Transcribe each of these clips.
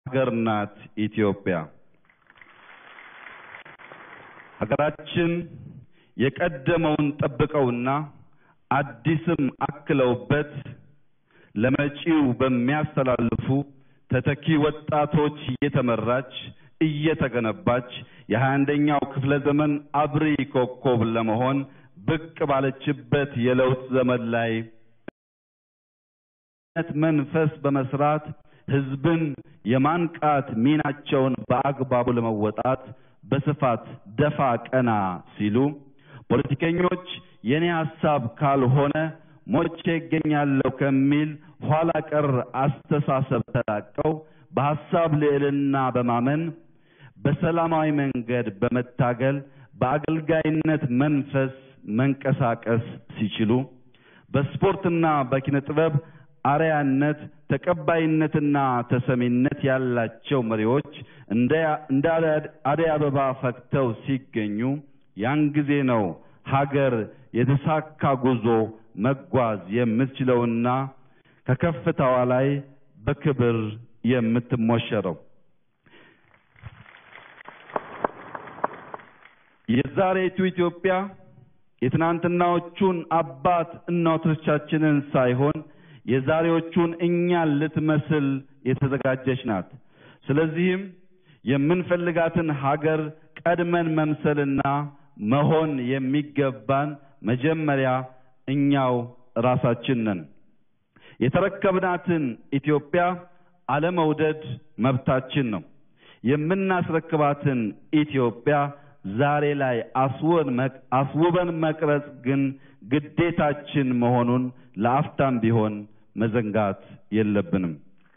ሀገር ናት ኢትዮጵያ። ሀገራችን የቀደመውን ጠብቀውና አዲስም አክለውበት ለመጪው በሚያስተላልፉ ተተኪ ወጣቶች እየተመራች እየተገነባች የ21ኛው ክፍለ ዘመን አብሪ ኮከብ ለመሆን ብቅ ባለችበት የለውጥ ዘመን ላይ መንፈስ በመስራት ህዝብን የማንቃት ሚናቸውን በአግባቡ ለመወጣት በስፋት ደፋ ቀና ሲሉ ፖለቲከኞች የኔ ሐሳብ ካልሆነ ሞቼ ይገኛለሁ ከሚል ኋላ ቀር አስተሳሰብ ተላቀው በሐሳብ ልዕልና በማመን በሰላማዊ መንገድ በመታገል በአገልጋይነት መንፈስ መንቀሳቀስ ሲችሉ በስፖርትና በኪነ ጥበብ አርያነት ተቀባይነትና ተሰሚነት ያላቸው መሪዎች እንደ አደይ አበባ ፈክተው ሲገኙ ያን ጊዜ ነው ሀገር የተሳካ ጉዞ መጓዝ የምትችለውና ከከፍታዋ ላይ በክብር የምትሞሸረው። የዛሬቱ ኢትዮጵያ የትናንትናዎቹን አባት እናቶቻችንን ሳይሆን የዛሬዎቹን እኛን ልትመስል የተዘጋጀች ናት። ስለዚህም የምንፈልጋትን ሀገር ቀድመን መምሰልና መሆን የሚገባን መጀመሪያ እኛው ራሳችን ነን። የተረከብናትን ኢትዮጵያ አለመውደድ መብታችን ነው። የምናስረክባትን ኢትዮጵያ ዛሬ ላይ አስውበን መቅረጽ ግን ግዴታችን መሆኑን ለአፍታም ቢሆን መዘንጋት የለብንም።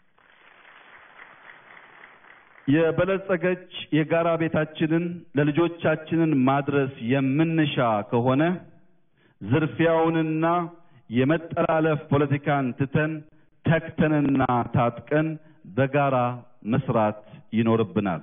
የበለጸገች የጋራ ቤታችንን ለልጆቻችንን ማድረስ የምንሻ ከሆነ ዝርፊያውንና የመጠላለፍ ፖለቲካን ትተን ተክተንና ታጥቀን በጋራ መስራት ይኖርብናል።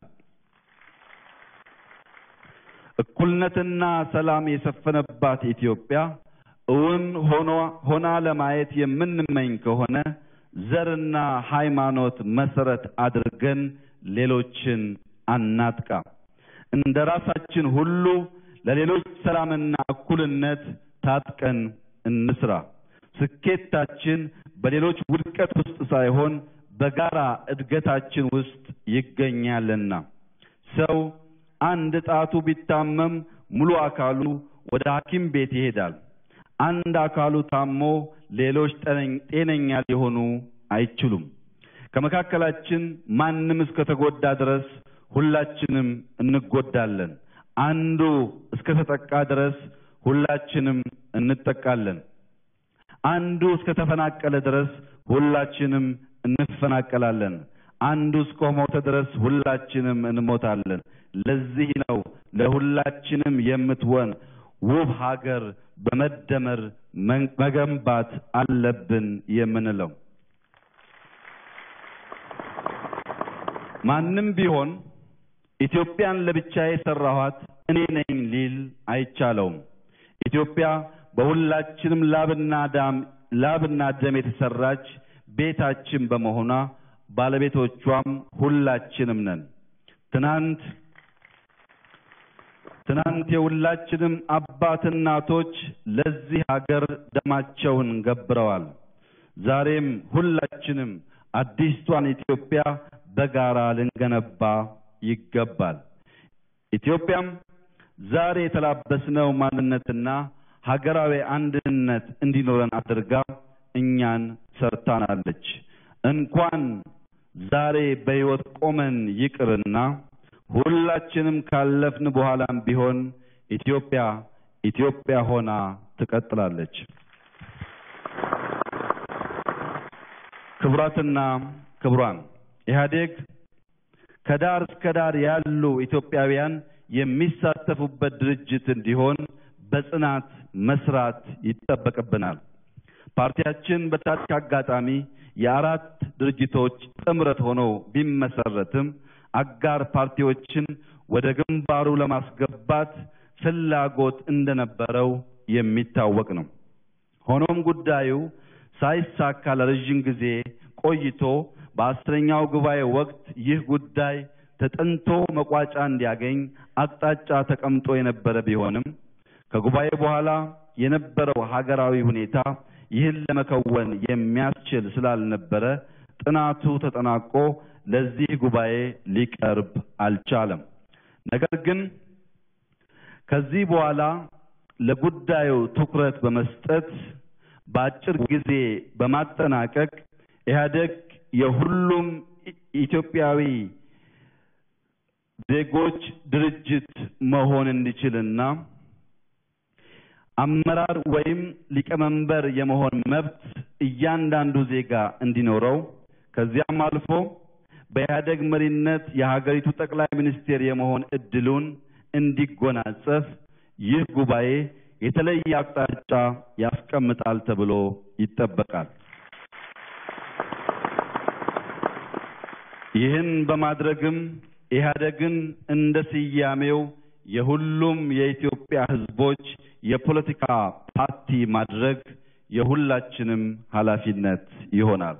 እኩልነትና ሰላም የሰፈነባት ኢትዮጵያ እውን ሆና ለማየት የምንመኝ ከሆነ ዘርና ሃይማኖት መሰረት አድርገን ሌሎችን አናጥቃ። እንደራሳችን ሁሉ ለሌሎች ሰላምና እኩልነት ታጥቀን እንስራ። ስኬታችን በሌሎች ውድቀት ውስጥ ሳይሆን በጋራ እድገታችን ውስጥ ይገኛልና። ሰው አንድ ጣቱ ቢታመም ሙሉ አካሉ ወደ ሐኪም ቤት ይሄዳል። አንድ አካሉ ታሞ ሌሎች ጤነኛ ሊሆኑ አይችሉም። ከመካከላችን ማንም እስከተጎዳ ድረስ ሁላችንም እንጎዳለን። አንዱ እስከተጠቃ ድረስ ሁላችንም እንጠቃለን። አንዱ እስከተፈናቀለ ድረስ ሁላችንም እንፈናቀላለን። አንዱ እስከሞተ ድረስ ሁላችንም እንሞታለን። ለዚህ ነው ለሁላችንም የምትሆን ውብ ሀገር በመደመር መገንባት አለብን የምንለው። ማንም ቢሆን ኢትዮጵያን ለብቻዬ ሰራኋት እኔ ነኝ ሊል አይቻለውም። ኢትዮጵያ በሁላችንም ላብና ደም የተሰራች ቤታችን በመሆኗ ባለቤቶቿም ሁላችንም ነን። ትናንት የሁላችንም አባት እናቶች ለዚህ ሀገር ደማቸውን ገብረዋል። ዛሬም ሁላችንም አዲስቷን ኢትዮጵያ በጋራ ልንገነባ ይገባል። ኢትዮጵያም ዛሬ የተላበስነው ማንነትና ሀገራዊ አንድነት እንዲኖረን አድርጋ እኛን ሰርታናለች። እንኳን ዛሬ በሕይወት ቆመን ይቅርና ሁላችንም ካለፍን በኋላም ቢሆን ኢትዮጵያ ሆና ትቀጥላለች። ክቡራትና ክቡራን፣ ኢህአዴግ ከዳር እስከ ዳር ያሉ ኢትዮጵያውያን የሚሳተፉበት ድርጅት እንዲሆን በጽናት መስራት ይጠበቅብናል። ፓርቲያችን በታሪክ አጋጣሚ የአራት ድርጅቶች ጥምረት ሆኖ ቢመሰረትም አጋር ፓርቲዎችን ወደ ግንባሩ ለማስገባት ፍላጎት እንደነበረው የሚታወቅ ነው። ሆኖም ጉዳዩ ሳይሳካ ለረጅም ጊዜ ቆይቶ በ10ኛው ጉባኤ ወቅት ይህ ጉዳይ ተጠንቶ መቋጫ እንዲያገኝ አቅጣጫ ተቀምጦ የነበረ ቢሆንም ከጉባኤ በኋላ የነበረው ሀገራዊ ሁኔታ ይህን ለመከወን የሚያስችል ስላልነበረ ጥናቱ ተጠናቆ ለዚህ ጉባኤ ሊቀርብ አልቻለም። ነገር ግን ከዚህ በኋላ ለጉዳዩ ትኩረት በመስጠት በአጭር ጊዜ በማጠናቀቅ ኢህአዴግ የሁሉም ኢትዮጵያዊ ዜጎች ድርጅት መሆን እንዲችልና አመራር ወይም ሊቀመንበር የመሆን መብት እያንዳንዱ ዜጋ እንዲኖረው ከዚያም አልፎ በኢህአዴግ መሪነት የሀገሪቱ ጠቅላይ ሚኒስትር የመሆን እድሉን እንዲጎናጸፍ ይህ ጉባኤ የተለየ አቅጣጫ ያስቀምጣል ተብሎ ይጠበቃል። ይህን በማድረግም ኢህአዴግን እንደ ስያሜው የሁሉም የኢትዮጵያ ህዝቦች የፖለቲካ ፓርቲ ማድረግ የሁላችንም ኃላፊነት ይሆናል።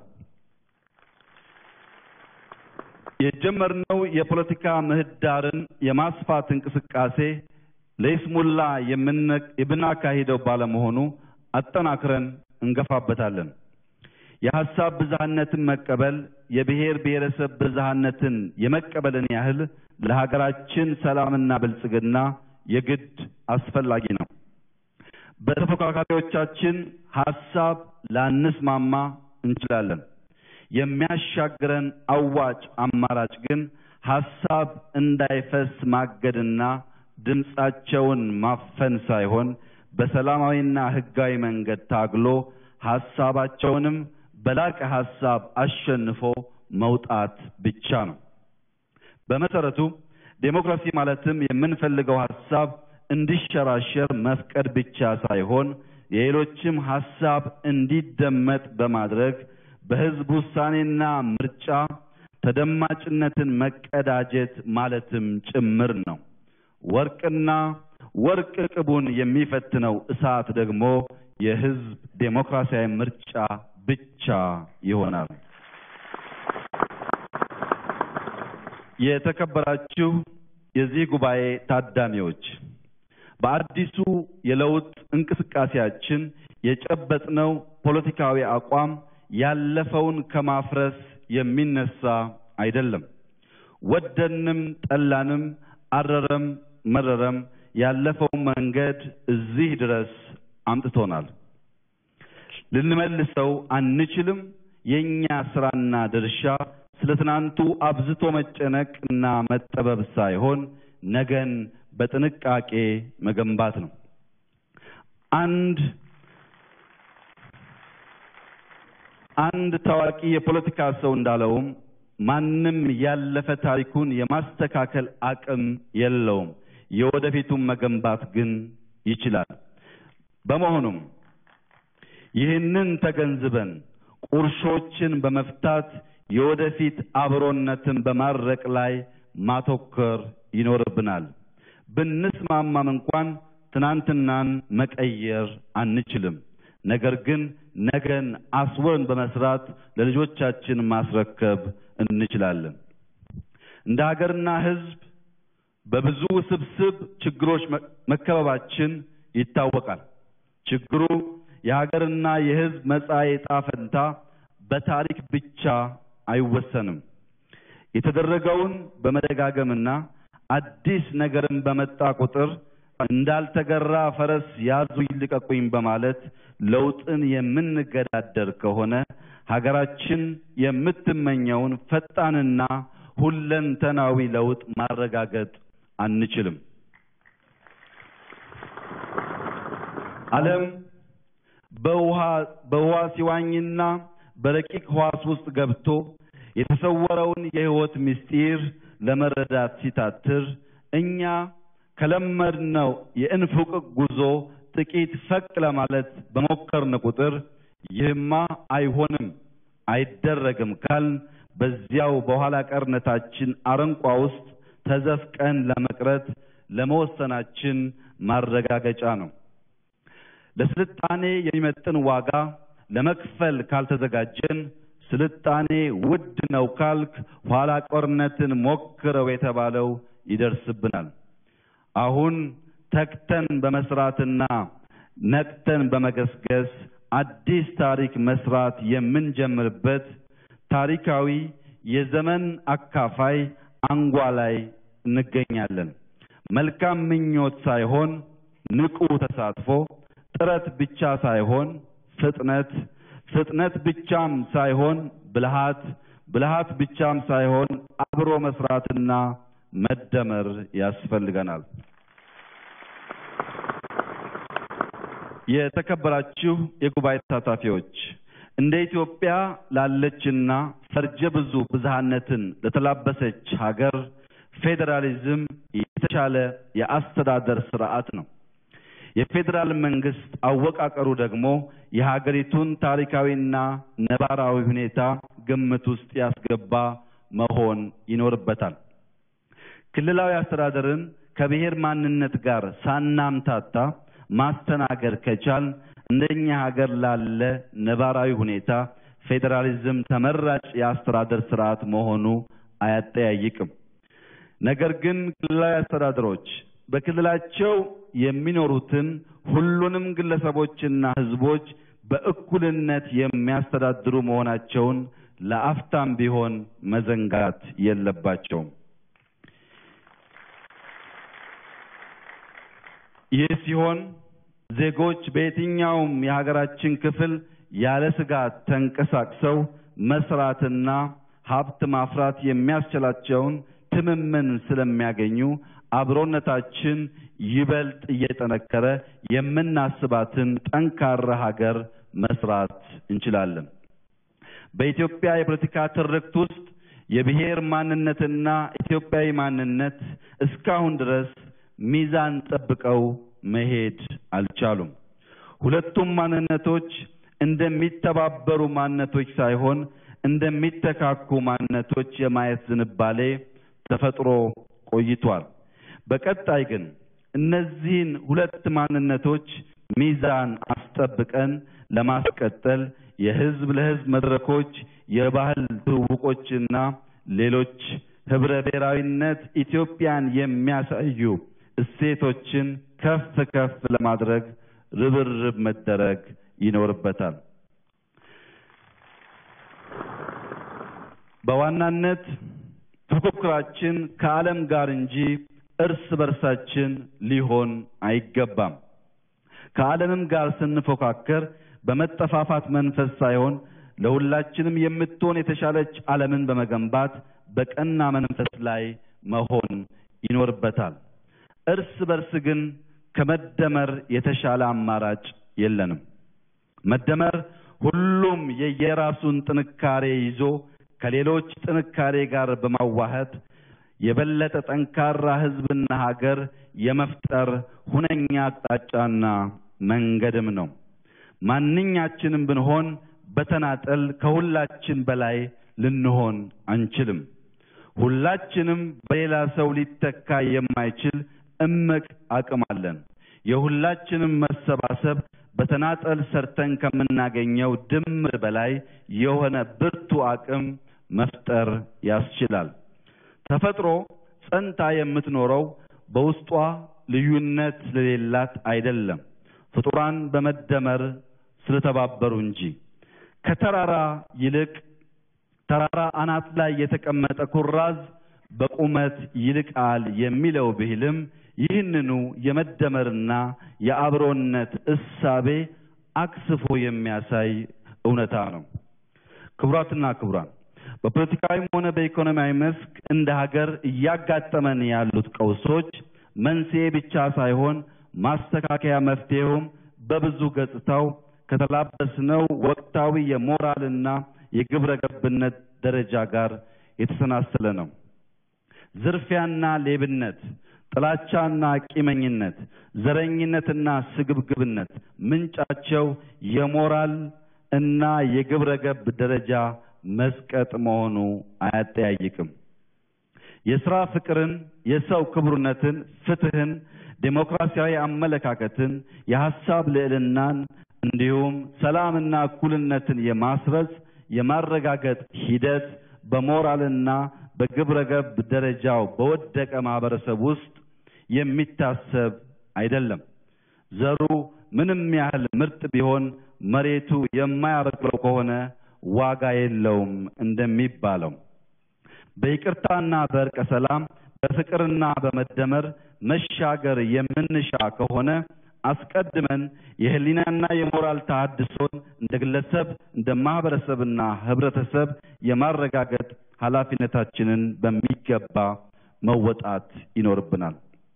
የጀመርነው የፖለቲካ ምህዳርን የማስፋት እንቅስቃሴ ለይስሙላ የምናካሂደው ባለመሆኑ አጠናክረን እንገፋበታለን። የሐሳብ ብዝሃነትን መቀበል የብሔር ብሔረሰብ ብዝሃነትን የመቀበልን ያህል ለሀገራችን ሰላምና ብልጽግና የግድ አስፈላጊ ነው። በተፎካካሪዎቻችን ሐሳብ ላንስማማ እንችላለን። የሚያሻግረን አዋጭ አማራጭ ግን ሐሳብ እንዳይፈስ ማገድና ድምጻቸውን ማፈን ሳይሆን በሰላማዊና ህጋዊ መንገድ ታግሎ ሐሳባቸውንም በላቀ ሐሳብ አሸንፎ መውጣት ብቻ ነው። በመሰረቱ ዴሞክራሲ ማለትም የምንፈልገው ሐሳብ እንዲሸራሸር መፍቀድ ብቻ ሳይሆን የሌሎችም ሐሳብ እንዲደመጥ በማድረግ በህዝብ ውሳኔና ምርጫ ተደማጭነትን መቀዳጀት ማለትም ጭምር ነው። ወርቅና ወርቅ ቅቡን የሚፈትነው እሳት ደግሞ የህዝብ ዴሞክራሲያዊ ምርጫ ብቻ ይሆናል። የተከበራችሁ የዚህ ጉባኤ ታዳሚዎች፣ በአዲሱ የለውጥ እንቅስቃሴያችን የጨበጥነው ፖለቲካዊ አቋም ያለፈውን ከማፍረስ የሚነሳ አይደለም። ወደንም ጠላንም አረረም መረረም ያለፈው መንገድ እዚህ ድረስ አምጥቶናል። ልንመልሰው አንችልም። የኛ ስራና ድርሻ ስለትናንቱ አብዝቶ መጨነቅና መጠበብ ሳይሆን ነገን በጥንቃቄ መገንባት ነው። አንድ ታዋቂ የፖለቲካ ሰው እንዳለውም ማንም ያለፈ ታሪኩን የማስተካከል አቅም የለውም፣ የወደፊቱን መገንባት ግን ይችላል። በመሆኑም ይህንን ተገንዝበን ቁርሾችን በመፍታት የወደፊት አብሮነትን በማረቅ ላይ ማተኮር ይኖርብናል። ብንስማማም እንኳን ትናንትናን መቀየር አንችልም። ነገር ግን ነገን አስወን በመስራት ለልጆቻችን ማስረከብ እንችላለን። እንደ ሀገርና ህዝብ በብዙ ስብስብ ችግሮች መከበባችን ይታወቃል። ችግሩ የሀገርና የህዝብ መጻኢ ዕጣ ፈንታ በታሪክ ብቻ አይወሰንም። የተደረገውን በመደጋገምና አዲስ ነገርን በመጣ ቁጥር እንዳልተገራ ፈረስ ያዙ ይልቀቁኝ በማለት ለውጥን የምንገዳደር ከሆነ ሀገራችን የምትመኘውን ፈጣንና ሁለንተናዊ ለውጥ ማረጋገጥ አንችልም። ዓለም በውሃ ሲዋኝና በረቂቅ ህዋስ ውስጥ ገብቶ የተሰወረውን የህይወት ምስጢር ለመረዳት ሲታትር እኛ ከለመድነው የእንፉቅቅ ጉዞ ጥቂት ፈቅ ለማለት በሞከርን ቁጥር ይህማ አይሆንም አይደረግም ካልን በዚያው በኋላ ቀርነታችን አረንቋ ውስጥ ተዘፍቀን ለመቅረት ለመወሰናችን ማረጋገጫ ነው። ለስልጣኔ የሚመጥን ዋጋ ለመክፈል ካልተዘጋጀን ስልጣኔ ውድ ነው ካልክ ኋላ ቆርነትን ሞክረው የተባለው ይደርስብናል። አሁን ተክተን በመስራትና ነቅተን በመገስገስ አዲስ ታሪክ መስራት የምንጀምርበት ታሪካዊ የዘመን አካፋይ አንጓ ላይ እንገኛለን። መልካም ምኞት ሳይሆን ንቁ ተሳትፎ፣ ጥረት ብቻ ሳይሆን ፍጥነት ብቻም ሳይሆን ብልሃት ብቻም ሳይሆን አብሮ መስራትና መደመር ያስፈልገናል። የተከበራችሁ የጉባኤ ተሳታፊዎች፣ እንደ ኢትዮጵያ ላለችና ፈርጀ ብዙ ብዝሃነትን ለተላበሰች ሀገር ፌዴራሊዝም የተሻለ የአስተዳደር ስርዓት ነው። የፌዴራል መንግስት አወቃቀሩ ደግሞ የሀገሪቱን ታሪካዊና ነባራዊ ሁኔታ ግምት ውስጥ ያስገባ መሆን ይኖርበታል። ክልላዊ አስተዳደርን ከብሔር ማንነት ጋር ሳናምታታ ማስተናገድ ከቻል እንደኛ ሀገር ላለ ነባራዊ ሁኔታ ፌዴራሊዝም ተመራጭ የአስተዳደር ስርዓት መሆኑ አያጠያይቅም። ነገር ግን ክልላዊ አስተዳደሮች በክልላቸው የሚኖሩትን ሁሉንም ግለሰቦችና ህዝቦች በእኩልነት የሚያስተዳድሩ መሆናቸውን ለአፍታም ቢሆን መዘንጋት የለባቸውም። ይህ ሲሆን ዜጎች በየትኛውም የሀገራችን ክፍል ያለ ስጋት ተንቀሳቅሰው መስራትና ሀብት ማፍራት የሚያስችላቸውን ትምምን ስለሚያገኙ አብሮነታችን ይበልጥ እየጠነከረ የምናስባትን ጠንካራ ሀገር መስራት እንችላለን። በኢትዮጵያ የፖለቲካ ትርክት ውስጥ የብሔር ማንነትና ኢትዮጵያዊ ማንነት እስካሁን ድረስ ሚዛን ጠብቀው መሄድ አልቻሉም። ሁለቱም ማንነቶች እንደሚተባበሩ ማንነቶች ሳይሆን እንደሚተካኩ ማንነቶች የማየት ዝንባሌ ተፈጥሮ ቆይቷል። በቀጣይ ግን እነዚህን ሁለት ማንነቶች ሚዛን አስጠብቀን ለማስቀጠል የህዝብ ለህዝብ መድረኮች፣ የባህል ትውውቆችና ሌሎች ህብረ ብሔራዊነት ኢትዮጵያን የሚያሳዩ እሴቶችን ከፍ ለማድረግ ርብርብ መደረግ ይኖርበታል። በዋናነት ፉክክራችን ከዓለም ጋር እንጂ እርስ በርሳችን ሊሆን አይገባም። ከዓለምም ጋር ስንፎካከር በመጠፋፋት መንፈስ ሳይሆን ለሁላችንም የምትሆን የተሻለች ዓለምን በመገንባት በቀና መንፈስ ላይ መሆን ይኖርበታል። እርስ በርስ ግን ከመደመር የተሻለ አማራጭ የለንም። መደመር ሁሉም የየራሱን ጥንካሬ ይዞ ከሌሎች ጥንካሬ ጋር በማዋሃድ የበለጠ ጠንካራ ህዝብና ሀገር የመፍጠር ሁነኛ አቅጣጫና መንገድም ነው። ማንኛችንም ብንሆን በተናጠል ከሁላችን በላይ ልንሆን አንችልም። ሁላችንም በሌላ ሰው ሊተካ የማይችል እምቅ አቅም አለን። የሁላችንም መሰባሰብ በተናጠል ሰርተን ከምናገኘው ድምር በላይ የሆነ ብርቱ አቅም መፍጠር ያስችላል። ተፈጥሮ ጸንታ የምትኖረው በውስጧ ልዩነት ስለሌላት አይደለም፣ ፍጡራን በመደመር ስለተባበሩ እንጂ። ከተራራ ይልቅ ተራራ አናት ላይ የተቀመጠ ኩራዝ በቁመት ይልቃል የሚለው ብሂልም ይህንኑ የመደመርና የአብሮነት እሳቤ አክስፎ የሚያሳይ እውነታ ነው። ክቡራትና ክቡራን፣ በፖለቲካዊም ሆነ በኢኮኖሚያዊ መስክ እንደ ሀገር እያጋጠመን ያሉት ቀውሶች መንስኤ ብቻ ሳይሆን ማስተካከያ መፍትሄውም በብዙ ገጽታው ከተላበስነው ወቅታዊ የሞራልና የግብረ ገብነት ደረጃ ጋር የተሰናሰለ ነው። ዝርፊያና ሌብነት፣ ጥላቻና ቂመኝነት፣ ዘረኝነትና ስግብግብነት ምንጫቸው የሞራል እና የግብረ ገብ ደረጃ መስቀጥ መሆኑ አያጠያይቅም። የሥራ ፍቅርን፣ የሰው ክቡርነትን፣ ፍትህን፣ ዴሞክራሲያዊ አመለካከትን፣ የሐሳብ ልዕልናን እንዲሁም ሰላምና እኩልነትን የማስረጽ የማረጋገጥ ሂደት በሞራልና በግብረገብ ደረጃው በወደቀ ማህበረሰብ ውስጥ የሚታሰብ አይደለም። ዘሩ ምንም ያህል ምርጥ ቢሆን መሬቱ የማያበቅለው ከሆነ ዋጋ የለውም እንደሚባለው በይቅርታና በእርቀ ሰላም በፍቅርና በመደመር መሻገር የምንሻ ከሆነ አስቀድመን የህሊናና የሞራል ተሐድሶን እንደ ግለሰብ እንደ ማህበረሰብና ህብረተሰብ የማረጋገጥ ኃላፊነታችንን በሚገባ መወጣት ይኖርብናል።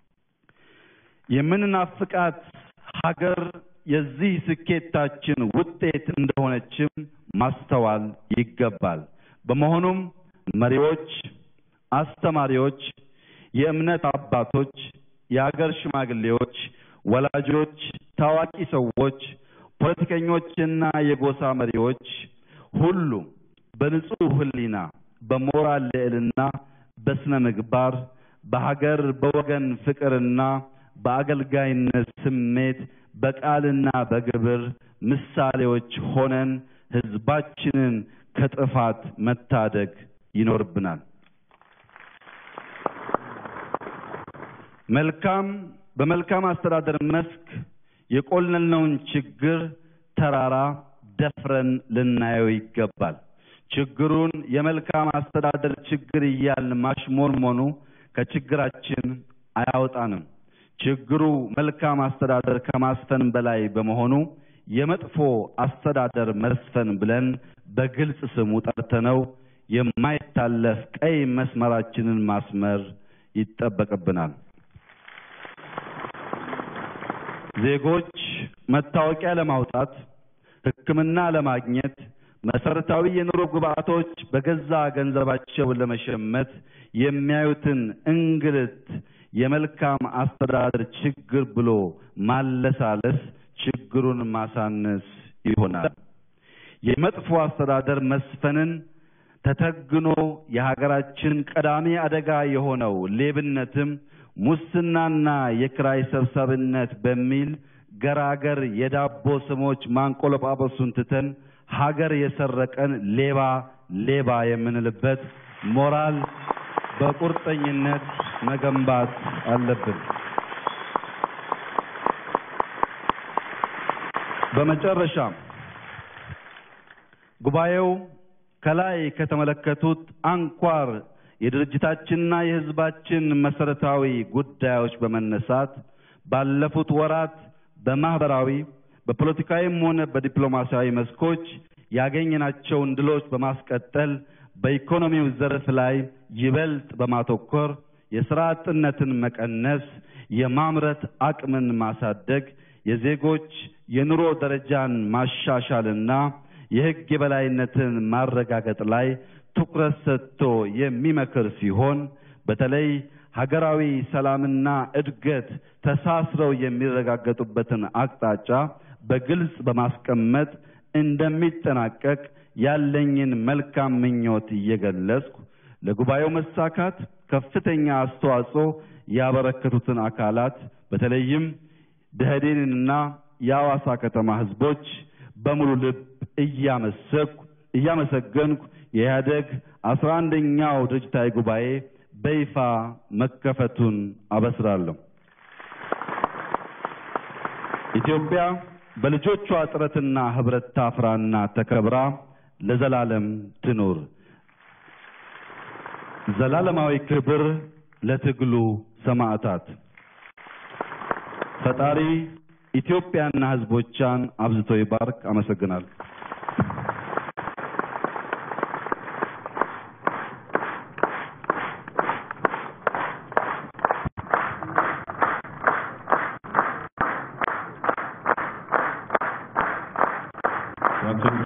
የምንናፍቃት ሀገር የዚህ ስኬታችን ውጤት እንደሆነችም ማስተዋል ይገባል። በመሆኑም መሪዎች፣ አስተማሪዎች፣ የእምነት አባቶች፣ የሀገር ሽማግሌዎች፣ ወላጆች፣ ታዋቂ ሰዎች፣ ፖለቲከኞችና የጎሳ መሪዎች ሁሉ በንጹህ ህሊና በሞራል ልዕልና በስነ ምግባር በሀገር በወገን ፍቅርና በአገልጋይነት ስሜት በቃልና በግብር ምሳሌዎች ሆነን ህዝባችንን ከጥፋት መታደግ ይኖርብናል። በመልካም አስተዳደር መስክ የቆለልነውን ችግር ተራራ ደፍረን ልናየው ይገባል። ችግሩን የመልካም አስተዳደር ችግር እያልን ማሽሞንሞኑ ከችግራችን አያወጣንም። ችግሩ መልካም አስተዳደር ከማስፈን በላይ በመሆኑ የመጥፎ አስተዳደር መስፈን ብለን በግልጽ ስሙ ጠርተነው የማይታለፍ ቀይ መስመራችንን ማስመር ይጠበቅብናል። ዜጎች መታወቂያ ለማውጣት፣ ሕክምና ለማግኘት፣ መሰረታዊ የኑሮ ግብዓቶች በገዛ ገንዘባቸው ለመሸመት የሚያዩትን እንግልት የመልካም አስተዳደር ችግር ብሎ ማለሳለስ ችግሩን ማሳነስ ይሆናል። የመጥፎ አስተዳደር መስፈንን ተተግኖ የሀገራችን ቀዳሚ አደጋ የሆነው ሌብነትም ሙስናና የክራይ ሰብሳቢነት በሚል ገራገር የዳቦ ስሞች ማንቆለጳጳሱን ትተን ሀገር የሰረቀን ሌባ የምንልበት ሞራል በቁርጠኝነት መገንባት አለብን። በመጨረሻ ጉባኤው ከላይ ከተመለከቱት አንኳር የድርጅታችንና የሕዝባችን መሰረታዊ ጉዳዮች በመነሳት ባለፉት ወራት በማህበራዊ በፖለቲካዊም ሆነ በዲፕሎማሲያዊ መስኮች ያገኘናቸውን ድሎች በማስቀጠል በኢኮኖሚው ዘርፍ ላይ ይበልጥ በማተኮር የሥራ አጥነትን መቀነስ፣ የማምረት አቅምን ማሳደግ፣ የዜጎች የኑሮ ደረጃን ማሻሻልና የሕግ የበላይነትን ማረጋገጥ ላይ ትኩረት ሰጥቶ የሚመክር ሲሆን በተለይ ሀገራዊ ሰላምና እድገት ተሳስረው የሚረጋገጡበትን አቅጣጫ በግልጽ በማስቀመጥ እንደሚጠናቀቅ ያለኝን መልካም ምኞት እየገለጽኩ ለጉባኤው መሳካት ከፍተኛ አስተዋጽኦ ያበረከቱትን አካላት በተለይም ደህዴንና የሐዋሳ ከተማ ህዝቦች በሙሉ ልብ እያመሰገንኩ የኢህአዴግ 11ኛው ድርጅታዊ ጉባኤ በይፋ መከፈቱን አበስራለሁ። ኢትዮጵያ በልጆቿ ጥረትና ህብረት ታፍራና ተከብራ ለዘላለም ትኑር። ዘላለማዊ ክብር ለትግሉ ሰማዕታት። ፈጣሪ ኢትዮጵያና ህዝቦቿን አብዝቶ ይባርክ። አመሰግናለሁ። Dr.